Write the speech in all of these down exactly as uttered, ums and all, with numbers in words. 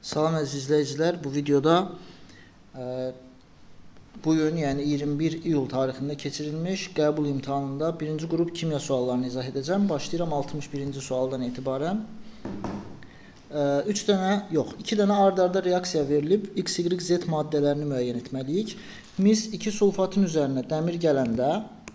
Salam əziz izləyicilər, bu videoda e, bugün yəni iyirmi bir iyul tarixində keçirilmiş qəbul imtahanında birinci qrup kimya suallarını izah edəcəm. Başlayıram altmış birinci sualdan etibarən. üç dənə, yox, iki dənə ard-arda reaksiya verilib X, Y, Z maddələrini müəyyən etməliyik. Mis iki sulfatın üzərinə dəmir gələndə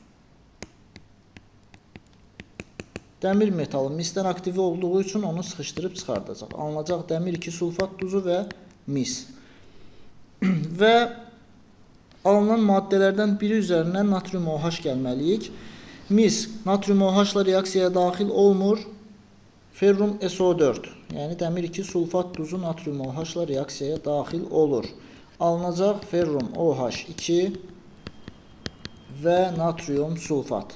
dəmir metalı misdən aktivi olduğu üçün onu sıxışdırıb çıxardacaq. Alınacaq dəmir iki sulfat duzu və mis. Və alınan maddələrdən biri üzərinə natrium OH gəlməliyik. Mis natrium OH ilə reaksiyaya daxil olmur. Ferrum S O dörd, yəni dəmir iki sulfat duzu natrium OH ilə reaksiyaya daxil olur. Alınacaq ferrum OH iki və natrium sulfat.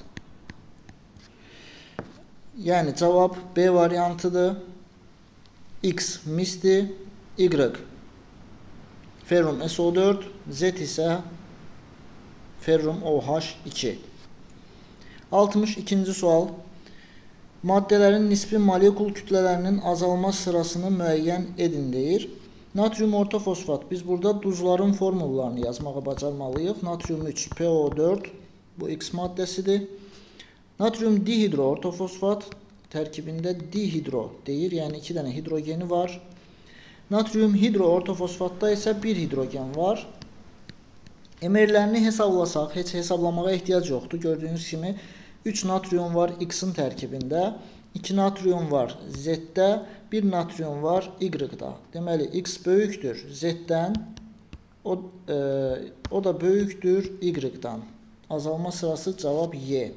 Yəni cavab B variantıdır. X misdir, Y ferrum S O dörd, Z isə ferrum OH iki. altmış ikinci sual. Maddələrin nisbi molekul kütlələrinin azalma sırasını müəyyən edin deyir. Natrium ortofosfat. Biz burada duzların formullarını yazmağa bacarmalıyıq. Natrium üç P O dörd bu X maddəsidir. Natrium dihidro ortofosfat tərkibində dihidro deyir, yəni iki dənə hidrogeni var. Natrium hidro ortofosfatda isə bir hidrogen var. Emerlərini hesablasaq, heç hesablamağa ehtiyac yoxdur. Gördüyünüz kimi üç natrium var X-in tərkibində, iki natrium var Z-də, bir natrium var Y-da. Deməli, X böyükdür Z-dən, o, e, o da böyükdür Y-dan. Azalma sırası cavab Y.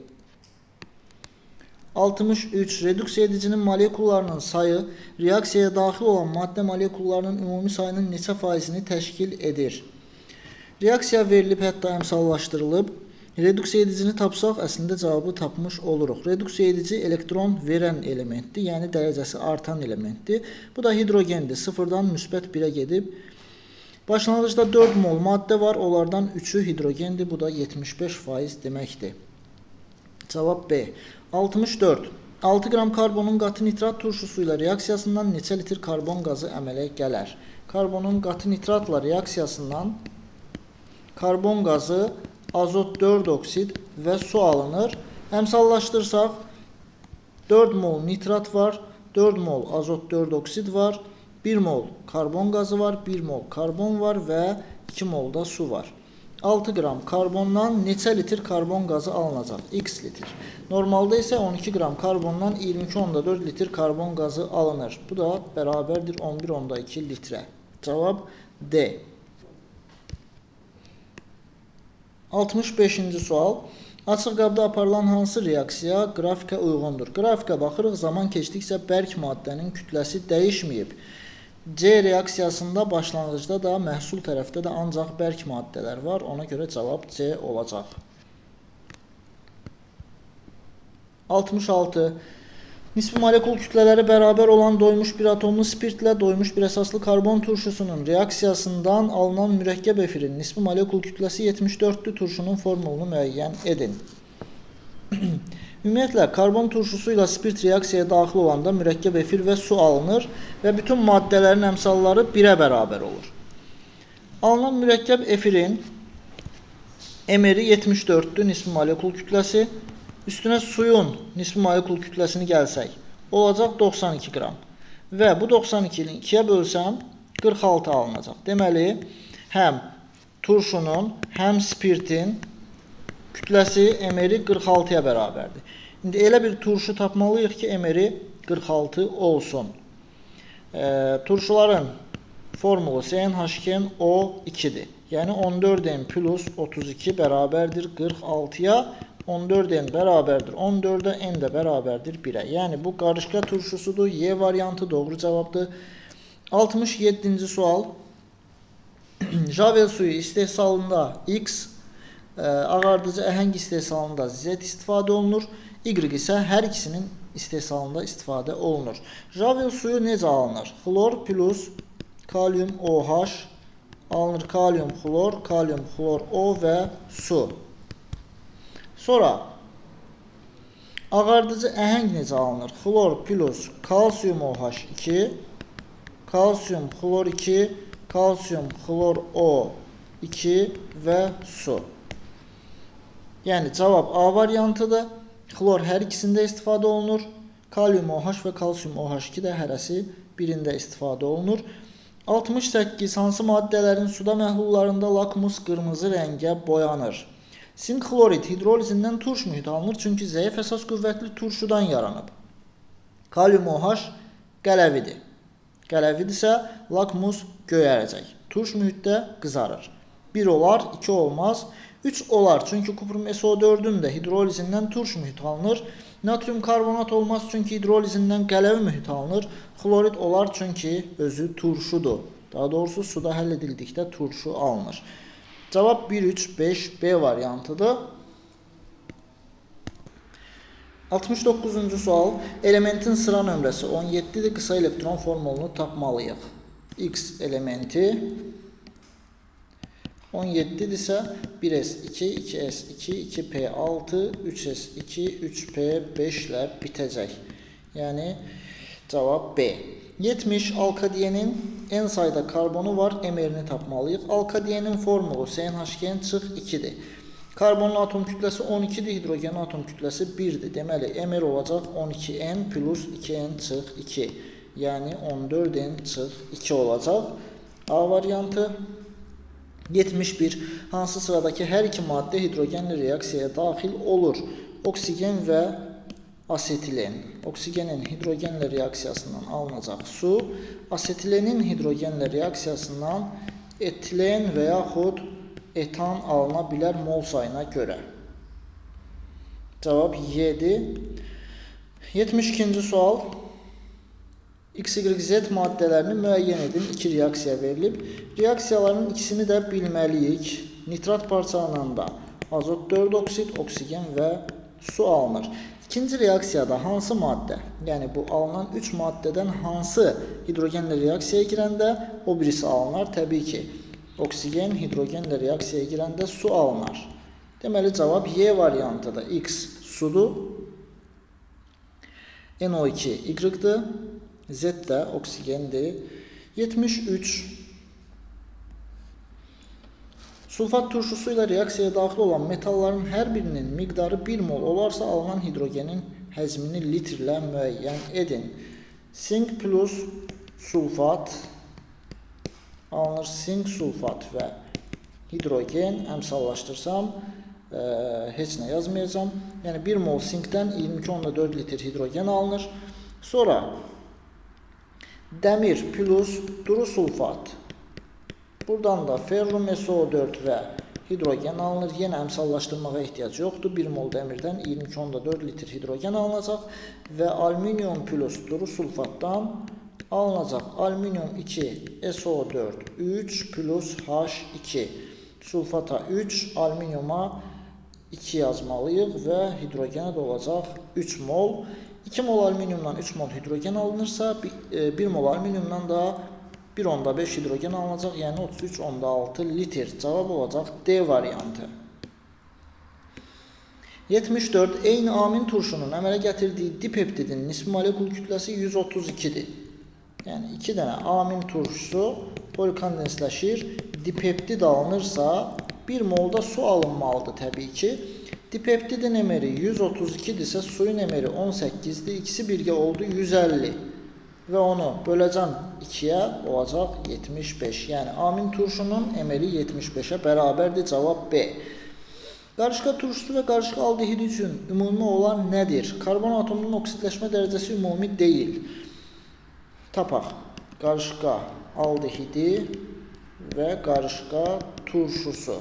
altmış üç. Reduksiya edicinin molekullarının sayı reaksiyaya daxil olan maddə molekullarının ümumi sayının neçə faizini təşkil edir? Reaksiya verilib, hətta əmsallaşdırılıb. Reduksiya edicini tapsaq, əslində cavabı tapmış oluruq. Reduksiya edici elektron verən elementdir, yəni dərəcəsi artan elementdir. Bu da hidrogendir. sıfırdan müsbət birə gedib. Başlanğıcda dörd mol maddə var, onlardan üçü hidrogendir. Bu da yetmiş beş faiz deməkdir. Cavab B. altmış dörd. altı qram karbonun qatı nitrat turşusu ilə reaksiyasından neçə litr karbon qazı əmələ gələr? Karbonun qatı nitratla reaksiyasından karbon qazı, azot dörd oksid və su alınır. Əmsallaşdırsaq, dörd mol nitrat var, dörd mol azot dörd oksid var, bir mol karbon qazı var, bir mol karbon var və iki mol da su var. altı qram karbondan neçə litr karbon qazı alınacaq? X litr. Normalda isə on iki qram karbondan iyirmi iki onda dörd litr karbon qazı alınır. Bu da bərabərdir on bir onda iki litrə. Cavab D. altmış beşinci sual. Açıq qabda aparılan hansı reaksiya qrafika uyğundur? Qrafika baxırıq, zaman keçdikcə bərk maddənin kütləsi dəyişməyib. C reaksiyasında başlanğıcda da, məhsul tərəfdə də ancaq bərk maddələr var. Ona görə cavab C olacaq. altmış altı. Nisbi molekul kütlələri bərabər olan doymuş bir atomlu spirtlə doymuş bir əsaslı karbon turşusunun reaksiyasından alınan mürəkkəb efirin nisbi molekul kütləsi yetmiş dörddür. Turşunun formulunu müəyyən edin. Ümumiyyətlə, karbon turşusu ilə spirt reaksiyaya daxil olanda mürəkkəb efir və su alınır və bütün maddələrin əmsalları birə bərabər olur. Alınan mürəkkəb efirin emeri yetmiş dörddür nisbi molekul kütləsi. Üstünə suyun nisbi molekul kütləsini gəlsək, olacaq doxsan iki qram. Və bu doxsan ikini ikiyə bölsəm, qırx altı alınacaq. Deməli, həm turşunun, həm spirtin kütləsi emeri qırx altıya bərabərdir. İndi elə bir turşu tapmalıyıq ki, emeri qırx altı olsun. E, turşuların formulu C N H iki N O ikidir. Yəni on dörd N plus otuz iki bərabərdir qırx altıya. on dörd N bərabərdir on dördə, N də bərabərdir birə. Yəni bu qarışqa turşusudur. Y variantı doğru cavabdır. altmış yeddinci sual. Javel suyu istehsalında X, ağardıcı əhəng istehsalında Z istifadə olunur. Y isə hər ikisinin istehsalında istifadə olunur. Javel suyu necə alınır? Xlor plus kalium OH alınır. Kalium xlor, kalium xlor O və su. Sonra ağardıcı əhəng necə alınır? Xlor plus kalsium OH iki, kalsiyum xlor iki, kalsiyum xlor O iki və su. Yəni cavab A variantıdır. Xlor hər ikisində istifadə olunur. Kalium OH və kalsiyum OH iki də hərəsi birində istifadə olunur. altmış səkkiz. Hansı maddələrin suda məhlullarında lakmus qırmızı rəngə boyanır? Sink xlorid hidrolizindən turş mühit alınır, çünki zəif əsas qüvvətli turşudan yaranıb. Kalium OH qələvidir. Qələvidirsə lakmus göyərəcək. Turş mühitdə qızarır. bir olar, iki olmaz, üç olar, çünki kuprum S O dördün də hidrolizindən turş mühit alınır. Natrium karbonat olmaz, çünki hidrolizindən qələvi mühit alınır. Xlorid olar, çünki özü turşudur. Daha doğrusu suda həll edildikdə turşu alınır. Cavab bir, üç, beş, B variantıdır. altmış doqquzuncu sual. Elementin sıra nömrəsi on yeddidir. Qısa elektron formulunu tapmalıyıq. X elementi on yeddidirsə bir S iki, iki S iki, iki P altı, üç S iki, üç P beş ilə bitəcək. Yəni cavab B. yetmiş. Alkadiyenin en sayda karbonu var. Emerini tapmalıyıq. Alkadiyenin formulu C N H G N çıx ikidir. Karbonun atom kütləsi on ikidir. Hidrogenin atom kütləsi birdir. Deməli, emer olacaq on iki N plus iki N çıx iki. Yəni on dörd N çıx iki olacaq. A variantı. yetmiş bir. Hansı sıradakı hər iki maddə hidrogenli reaksiyaya daxil olur? Oksigen və asetilen. Oksigenin hidrogenlə reaksiyasından alınacaq su, asetilenin hidrogenlə reaksiyasından etilen və yaxud etan alına bilər mol sayına görə. Cavab Y-dir. yetmiş ikinci sual. X, Y, Z maddələrini müəyyən edin. İki reaksiya verilib. Reaksiyaların ikisini də bilməliyik. Nitrat parçalananda azot dörd oksid, oksigen və su alınır. İkinci reaksiyada hansı maddə, yəni bu alınan üç maddədən hansı hidrogenlə reaksiyaya girəndə o birisi alınır? Təbii ki, oksigen hidrogenlə reaksiyaya girəndə su alınır. Deməli, cavab Y variantıdır. X sudur. N O iki Y-dir. Z də oksigendir. yetmiş üç. Sulfat turşusu ilə reaksiyaya daxil olan metalların hər birinin miqdarı bir mol olarsa alınan hidrogenin həzmini litrlə müəyyən edin. Sink plus sulfat alınır. Sink, sulfat və hidrogen əmsallaşdırsam e, heç nə yazmayacağım. Yəni bir mol sinkdən iyirmi iki nöqtə dörd litr hidrogen alınır. Sonra dəmir plus duru sulfat. Buradan da ferrum S O dörd və hidrogen alınır. Yenə əmsallaşdırmağa ehtiyac yoxdur. bir mol dəmirdən iyirmi iki nöqtə dörd litr hidrogen alınacaq və alüminium plus duru sulfatdan alınacaq alüminium iki S O dörd üç plus H iki. Sulfata üç, alüminiuma iki yazmalıyıq və hidrogenə də olacaq üç mol. iki mol alüminiumdan üç mol hidrogen alınırsa, bir mol alüminiumdan da bir nöqtə beş hidrogen alınacaq, yəni otuz üç nöqtə altı litr. Cavab olacaq D variantı. yetmiş dörd. Eyni amin turşunun əmələ gətirdiyi dipeptidin nisbi molekul kütləsi yüz otuz ikidir. Yəni iki dənə amin turşusu polikondensləşir, dipeptid alınırsa bir molda su alınmalıdır təbii ki. Dipeptidin emeri yüz otuz ikidirsə suyun emeri on səkkizdir. İkisi birgə oldu yüz əlli. Və onu böləcəm ikiyə olacaq yetmiş beş. Yəni amin turşunun emeri yetmiş beşə bərabərdir. Cavab B. Qarışqa turşusu və qarışqa aldehidi üçün ümumi olan nədir? Karbon atomunun oksidləşmə dərəcəsi ümumi deyil. Tapaq. Qarışqa aldehidi və qarışqa turşusu.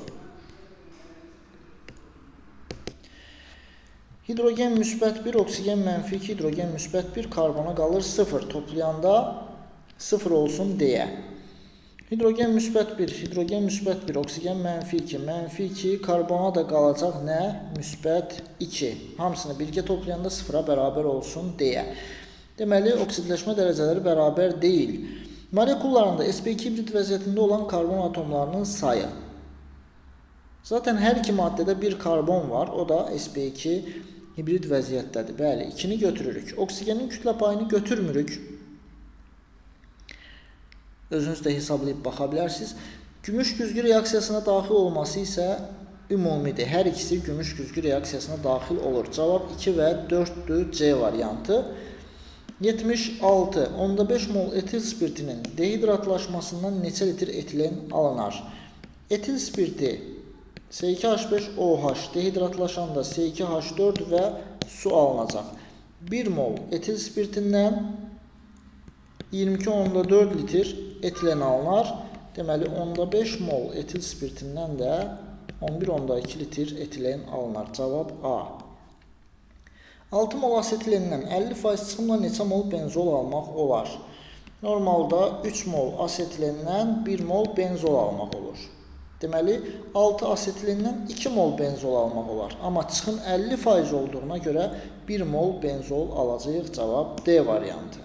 Hidrogen müsbət bir, oksigen mənfi iki, hidrogen müsbət bir, karbona qalır sıfır. Toplayanda sıfır olsun deyə. Hidrogen müsbət bir, hidrogen müsbət bir, oksigen mənfi iki, mənfi iki, karbona da qalacaq nə? Müsbət iki. Hamısını birgə toplayanda sıfıra bərabər olsun deyə. Deməli, oksidləşmə dərəcələri bərabər deyil. Molekullarında S P iki hibrid vəziyyətində olan karbon atomlarının sayı. Zaten hər iki maddədə bir karbon var, o da S P iki hibrid vəziyyətdədir. Bəli, ikini götürürük. Oksigenin kütlə payını götürmürük. Özünüz də hesablayıb baxa bilərsiniz. Gümüş güzgü reaksiyasına daxil olması isə ümumidir. Hər ikisi gümüş güzgü reaksiyasına daxil olur. Cavab iki və dörddür, C variantı. yetmiş altı. onda beş mol etil spirtinin dehidratlaşmasından neçə litr etilen alınar? Etil spirti S iki H beş O H dehidratlaşanda S iki H dört və su alınacaq. bir mol etil spirtindən iyirmi iki onda dörd litr etilen alınar. Deməli onda beş mol etil spirtindən də on bir onda iki litr etilen alınar. Cavab A. altı mol asetilindən əlli faiz çıxımla neçə mol benzol almaq olar? Normalda üç mol asetilindən bir mol benzol almaq olur. Deməli altı asetilindən iki mol benzol almaq olar. Amma çıxım əlli faiz olduğuna görə bir mol benzol alacağıq. Cavab D variantı.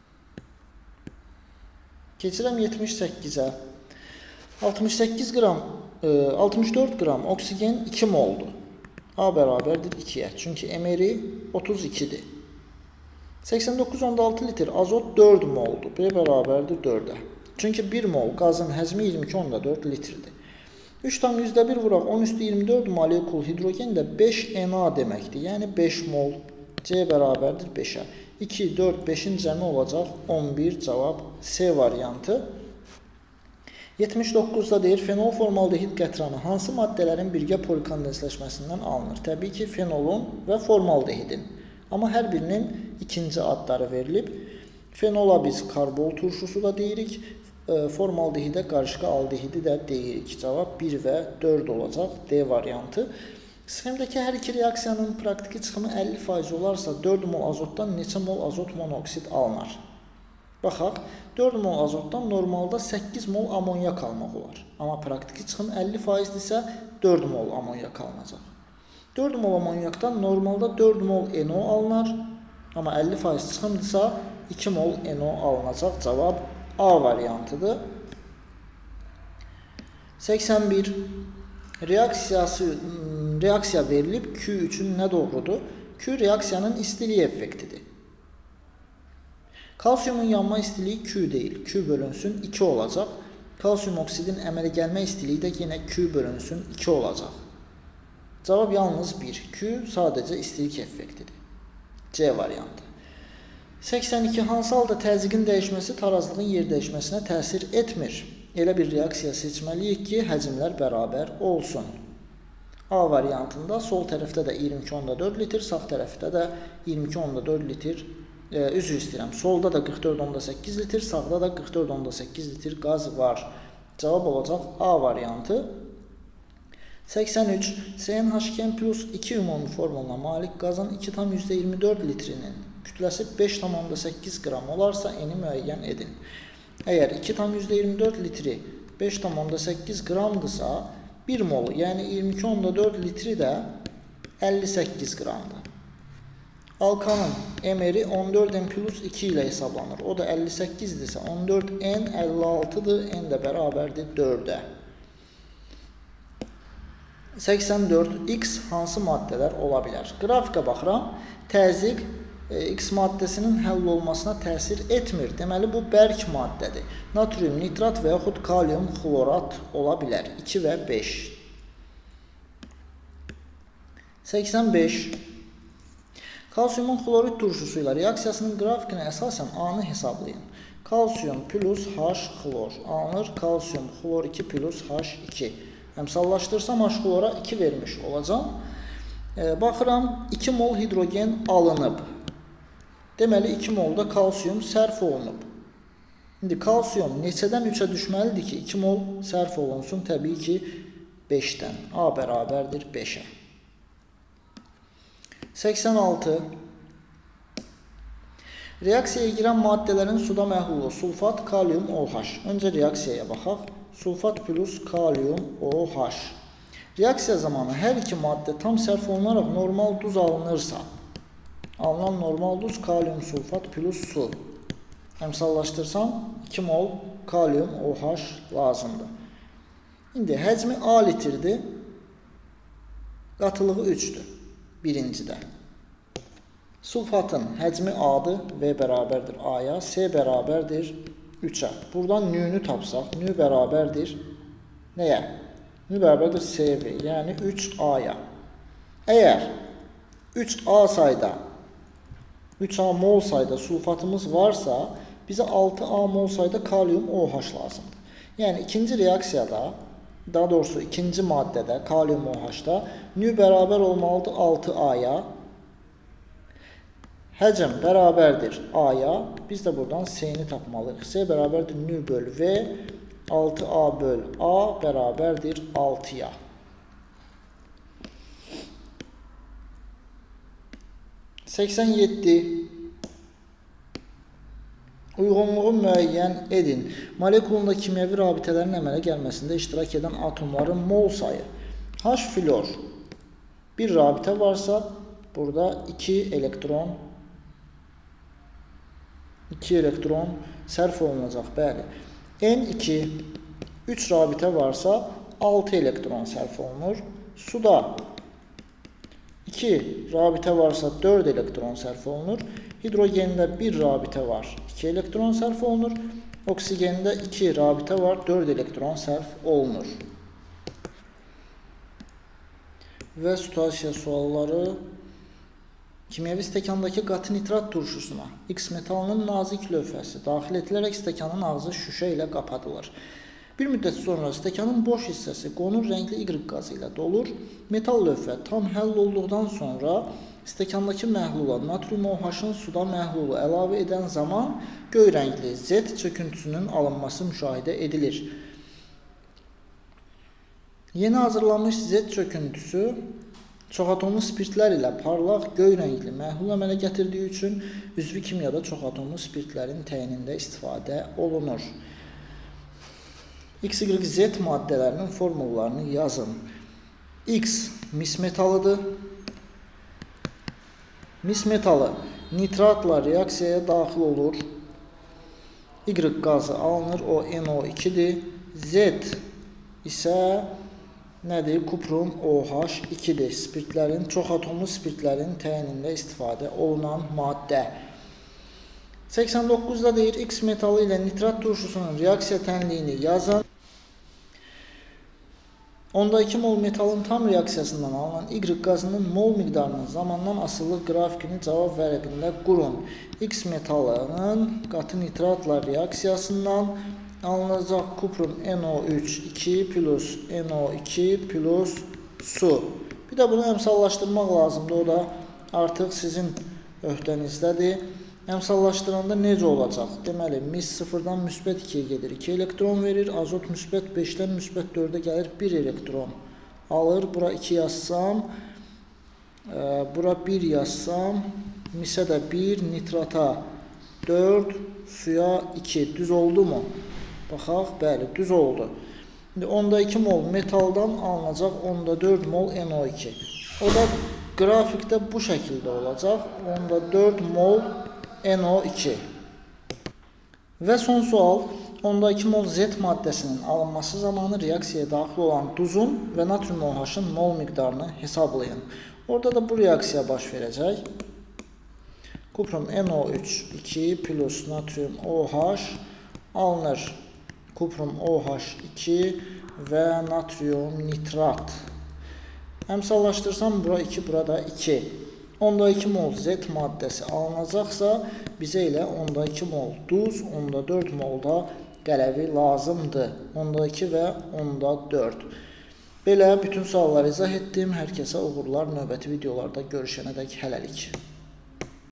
Keçirəm yetmiş səkkizə. altmış səkkiz qram, altmış dörd qram oksigen iki moldur. A bərabərdir ikiyə. Çünki emeri otuz ikidir. səksən doqquz onda altı litr azot dörd moldur. B bərabərdir dördə. Çünki bir mol qazın həzmi iyirmi iki onda dörd litrdir. üç tam yüzdə bir vuraq on üstü iyirmi dörd molekul hidrogen də beş Na deməkdir. Yəni beş mol. C bərabərdir beşə. iki, dörd, beşin cəmi olacaq on bir. Cavab C variantı. yetmiş doqquzda deyir, fenol formaldehid qətranı hansı maddələrin birgə polikondensləşməsindən alınır? Təbii ki, fenolun və formaldehidin. Amma hər birinin ikinci adları verilib. Fenola biz karbol turşusu da deyirik, formaldehidə qarışqa aldehidi də deyirik. Cavab bir və dörd olacaq. D variantı. Sxemdəki hər iki reaksiyanın praktiki çıxımı əlli faiz olarsa dörd mol azotdan neçə mol azot monoksid alınır? Baxaq, dörd mol azotdan normalda səkkiz mol amonyak almaq olar. Amma praktiki çıxım əlli faizdirsə dörd mol amonyak alınacaq. dörd mol amonyakdan normalda dörd mol NO alınır. Amma əlli faiz çıxımdırsa iki mol NO alınacaq. Cavab A variantıdır. səksən bir. Reaksiyası, reaksiya verilib Q üçün nə doğrudur? Q reaksiyanın istiliyi effektidir. Kalsiyumun yanma istiliyi Q deyil. Q bölünsün iki olacaq. Kalsiyum oksidin əmələ gəlmə istiliyi də yenə Q bölünsün iki olacaq. Cavab yalnız bir. Q sadəcə istilik effektidir. C variantı. səksən iki. Hansı halda təzyiqin dəyişməsi tarazlığın yer dəyişməsinə təsir etmir? Elə bir reaksiya seçməliyik ki, həcmlər bərabər olsun. A variantında sol tərəfdə də iyirmi iki onda dörd litr, sağ tərəfdə də iyirmi iki onda dörd litr, e, üzr istəyirəm. Solda da qırx dörd onda səkkiz litr, sağda da qırx dörd onda səkkiz litr qaz var. Cavab olacaq A variantı. səksən üç. C N H iki plus iki ümumi formuluna malik qazın iki tam yüzdə iyirmi dörd litrinin kütləsi beş tam onda səkkiz qram olarsa eni müəyyən edin. Əgər iki tam yüzdə iyirmi dörd litri beş tam onda səkkiz qramdırsa, bir mol, yəni iyirmi iki onda dörd litri də əlli səkkiz qramdır. Alkanın emeri on dörd N plus iki ilə hesablanır. O da əlli səkkizdirsə, on dörd N əlli altıdır, N də bərabərdir dördə. səksən dörd. X hansı maddələr ola bilər? Qrafika baxıram, təzyiq X maddəsinin həll olmasına təsir etmir. Deməli, bu bərk maddədir. Natrium nitrat və yaxud kalium xlorat ola bilər. iki və beş. səksən beş. Kalsiyumun xlorid turşusu ilə reaksiyasının qrafikinə əsasən A-nı hesablayın. Kalsiyum plus H xlor alınır. Kalsiyum xlor iki plus H iki. Əmsallaşdırsam H xlora iki vermiş olacam. E, baxıram, iki mol hidrogen alınıb. Deməli, iki molda kalsiyum sərf olunub. İndi kalsiyum neçədən üçə düşməlidir ki, iki mol sərf olunsun? Təbii ki, beşdən. A bərabərdir beşə. səksən altı. Reaksiyaya girən maddələrin suda məhlulu sulfat, kalium, OH. Öncə reaksiyaya baxaq. Sulfat plus kalium, OH. Reaksiya zamanı hər iki maddə tam sərf olunaraq normal duz alınırsa, alınan normal duz kalium sulfat plus su. Əmsallaşdırsam iki mol kalium OH lazımdır. İndi həcmi A litrdir. Qatılığı üçdür. Birincidə. Sulfatın həcmi A'dır. V bərabərdir A'ya. C bərabərdir üçə. Buradan nü-nü tapsaq, nü bərabərdir nəyə? Nü bərabərdir C V, yəni üç A-ya. Əgər üç A sayda, üç A mol sayda sulfatımız varsa, bizə altı A mol sayda kalium OH lazımdır. Yəni ikinci reaksiyada, daha doğrusu ikinci maddədə, kalium OH-da nü bərabər olmalıdır altı A-ya. Həcm bərabərdir A-ya. Biz də buradan C-ni tapmalıyıq. C bərabərdir nü böl V, altı A böl A bərabərdir altıya. səksən yeddi. Uyğunluğu müəyyən edin. Molekulunda kimyəvi rabitələrin əmələ gəlməsində iştirak edən atomların mol sayı. H flor bir rabitə varsa, burada iki elektron iki elektron sərf olunacaq. Bəli. N iki üç rabitə varsa, altı elektron sərf olunur. Suda iki rabitə varsa, dörd elektron sərf olunur. Hidrogende bir rabitə var, iki elektron sərf olunur. Oksigende iki rabitə var, dörd elektron sərf olunur. Və situasiya sualları. Kimyəvi stəkandakı qatı nitrat turşusuna X metalının nazik lövhəsi daxil edilərək stəkanın ağzı şüşə ilə qapadılır. Bir müddət sonra stəkanın boş hissəsi qonur rəngli Y qazı ilə dolur. Metal lövhə tam həll olduqdan sonra stəkandakı məhlula natrium OH-ın suda məhlulu əlavə edən zaman göy rəngli Z çöküntüsünün alınması müşahidə edilir. Yeni hazırlanmış Z çöküntüsü çoxatomlu spirtlər ilə parlaq göy rəngli məhlul əmələ gətirdiyi üçün üzvi kimyada çoxatomlu spirtlərin təyinində istifadə olunur. X, Y, Z maddələrinin formullarını yazın. X mis metalıdır. Mis metalı nitratla reaksiyaya daxil olur. Y qazı alınır, o N O ikidir. Z isə nədir? Kuprum OH ikidir. Spirtlərin, çoxatomlu spirtlərin təyinində istifadə olunan maddə. səksən doqquzda deyir, X metalı ilə nitrat turşusunun reaksiya tənliyini yazın. Onda iki mol metalın tam reaksiyasından alınan Y qazının mol miqdarının zamandan asılı qrafikini cavab vərəqində qurun. X metalının qatı nitratla reaksiyasından alınacaq kuprum N O üç iki plus N O iki plus su. Bir də bunu əmsallaşdırmaq lazımdır. O da artıq sizin öhdənizdədir. Əmsallaşdıranda necə olacaq? Deməli, mis sıfırdan müsbət ikiyə gedir, iki elektron verir. Azot müsbət beşdən müsbət dördə gəlir, bir elektron alır. Bura iki yazsam, bura bir yazsam, misə də bir, nitrata dörd, suya iki. Düz oldu mu? Baxaq, bəli, düz oldu. İndi onda iki mol metaldan alınacaq, onda dörd mol N O iki. O da qrafikdə bu şəkildə olacaq. Onda dörd mol N O iki. Və son sual, onda iki mol Z maddəsinin alınması zamanı reaksiyaya daxil olan duzun və natrium OH-ın mol miqdarını hesablayın. Orada da bu reaksiya baş verəcək. Kuprum N O üç iki plus natrium OH alınır. Kuprum OH iki və natrium nitrat. Əmsallaşdırsam, bura iki, burada iki. onda iki mol Z maddəsi alınacaqsa, bizə elə onda iki mol duz, onda dörd mol da qələvi lazımdır. onda iki və onda dörd. Belə bütün sualları izah etdim. Hər kəsə uğurlar. Növbəti videolarda görüşənədək hələlik.